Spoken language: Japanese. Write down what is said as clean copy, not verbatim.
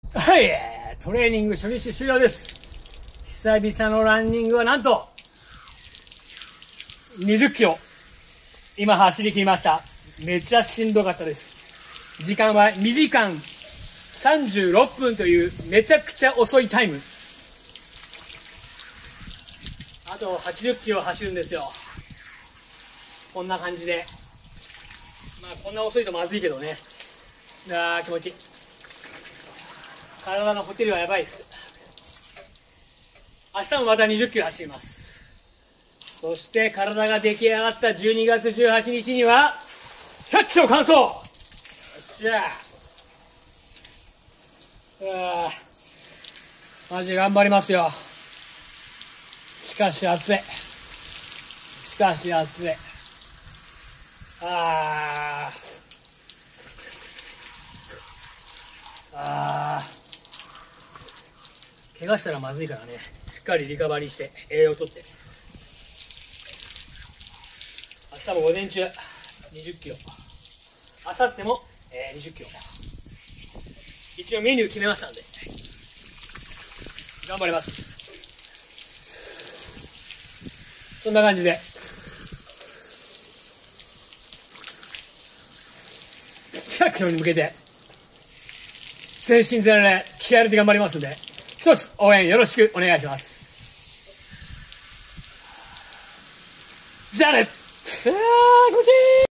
はい、トレーニング初日終了です。久々のランニングはなんと20キロ今走り切りました。めっちゃしんどかったです。時間は2時間36分というめちゃくちゃ遅いタイム。あと80キロ走るんですよ。こんな感じで、まあこんな遅いとまずいけどね。気持ちいい。体のホテルはやばいです。明日もまた20キロ走ります。そして体が出来上がった12月18日には100キロ完走。よっしゃ。マジで頑張りますよ。しかし暑い。しかし暑い。怪我したらまずいからね、しっかりリカバリーして栄養をとって。明日も午前中20キロ、明後日も20キロ。一応メニュー決めましたんで頑張ります。そんな感じで100キロに向けて全身全霊気合い入れて頑張りますんで、一つ応援よろしくお願いします。じゃあね。気持ちいい。